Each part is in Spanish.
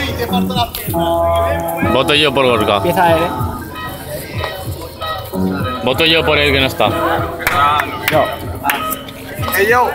Voto yo por Gorka. Empieza él, Voto yo por él que no está. Yo.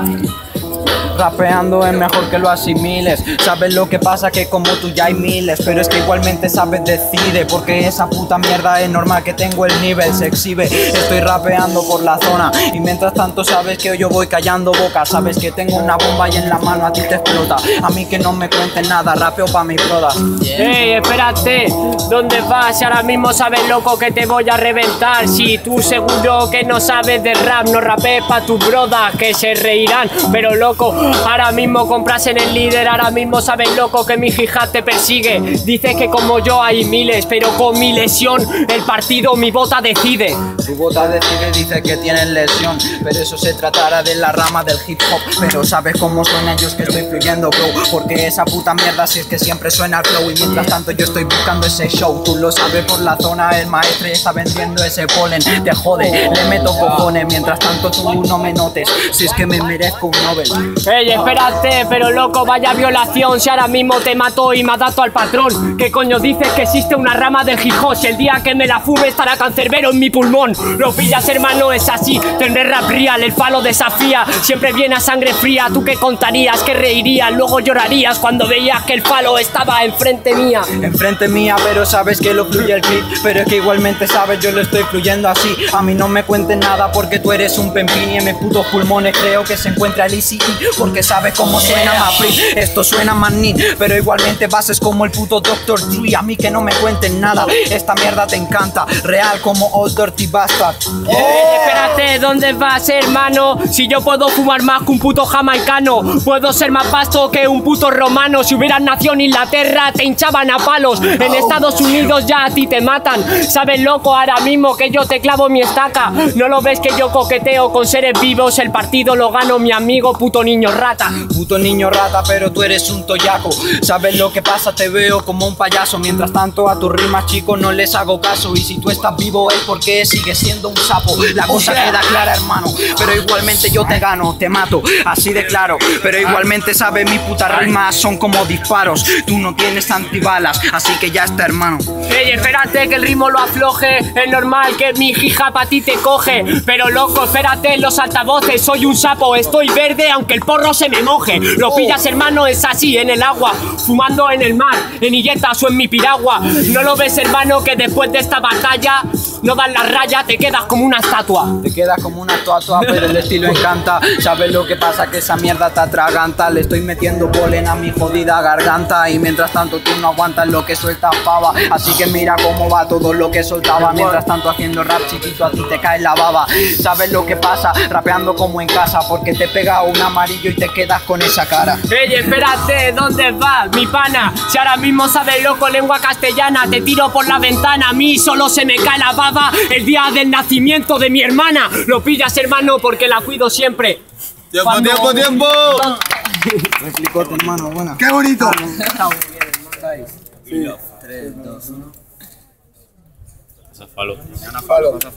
Rapeando es mejor que lo asimiles. Sabes lo que pasa, que como tú ya hay miles, pero es que igualmente sabes decide, porque esa puta mierda es normal que tengo el nivel, se exhibe. Estoy rapeando por la zona y mientras tanto sabes que yo voy callando boca. Sabes que tengo una bomba y en la mano a ti te explota. A mí que no me cuenten nada, rapeo pa' mis brodas. Ey, espérate, ¿dónde vas? Ahora mismo sabes, loco, que te voy a reventar. Si tú seguro que no sabes de rap, no rapees pa' tus brodas que se reirán. Pero loco, ahora mismo compras en el líder, ahora mismo sabes, loco, que mi hi-hat te persigue. Dices que como yo hay miles, pero con mi lesión el partido, mi bota decide. Tu bota decide, dice que tienes lesión, pero eso se tratará de la rama del hip hop. Pero sabes cómo suena, yo es que estoy fluyendo, bro, porque esa puta mierda si es que siempre suena el flow. Y mientras tanto yo estoy buscando ese show. Tú lo sabes por la zona, el maestro está vendiendo ese polen. Te jode, le meto cojones, mientras tanto tú no me notes, si es que me merezco un Nobel. Ey, espérate, pero loco, vaya violación. Si ahora mismo te mato y me adapto al patrón. ¿Qué coño dices que existe una rama del hip hop? Si el día que me la fume estará cancerbero en mi pulmón. Lo pillas, hermano, es así. Tendré rap real, el falo desafía. Siempre viene a sangre fría. ¿Tú qué contarías? ¿Qué reirías? Luego llorarías cuando veías que el falo estaba enfrente mía. Enfrente mía, pero sabes que lo fluye el clip. Pero es que igualmente sabes, yo lo estoy fluyendo así. A mí no me cuentes nada porque tú eres un pempín y en mis putos pulmones creo que se encuentra el Easy E, porque sabes cómo suena más free. Esto suena más neat, pero igualmente bases como el puto Dr. Dre. A mí que no me cuenten nada, esta mierda te encanta, real como Old Dirty Bastard. Espérate, ¿dónde vas, hermano? Si yo puedo fumar más que un puto jamaicano, puedo ser más vasto que un puto romano. Si hubieras nacido en Inglaterra te hinchaban a palos, en Estados Unidos ya a ti te matan. Sabes, loco, ahora mismo que yo te clavo mi estaca. ¿No lo ves que yo coqueteo con seres vivos? El partido lo gano mi amigo, puto niño rata. Puto niño rata, pero tú eres un toyaco. ¿Sabes lo que pasa? Te veo como un payaso. Mientras tanto a tus rimas, chicos, no les hago caso. Y si tú estás vivo es porque sigues siendo un sapo. La cosa queda clara, hermano, pero igualmente yo te gano, te mato, así de claro. Pero igualmente sabes, mis putas rimas son como disparos. Tú no tienes antibalas, así que ya está, hermano. Ey, espérate que el ritmo lo afloje. Es normal que mi hija pa' ti te coge. Pero loco, espérate los altavoces. Soy un sapo, estoy verde aunque el porro se me moje. Lo pillas, hermano, es así, en el agua, fumando en el mar, en illetas o en mi piragua. ¿No lo ves, hermano, que después de esta batalla no das la raya, te quedas como una estatua? Te quedas como una estatua, pero el estilo encanta. ¿Sabes lo que pasa? Que esa mierda te atraganta. Le estoy metiendo polen a mi jodida garganta. Y mientras tanto tú no aguantas lo que sueltas, pava. Así que mira cómo va todo lo que soltaba. Mientras tanto haciendo rap, chiquito, a ti te cae la baba. ¿Sabes lo que pasa? Rapeando como en casa, porque te pega un amarillo y te quedas con esa cara. Ey, espérate, ¿dónde vas, mi pana? Si ahora mismo sabes, loco, lengua castellana, te tiro por la ventana. A mí solo se me cae la baba el día del nacimiento de mi hermana. Lo pillas, hermano, porque la cuido siempre. ¡Tiempo, tiempo, tiempo! Replicote, hermano, buena. ¡Qué bonito! Está muy bien, hermano. 3, 2, 1. Eso es falo. Palo.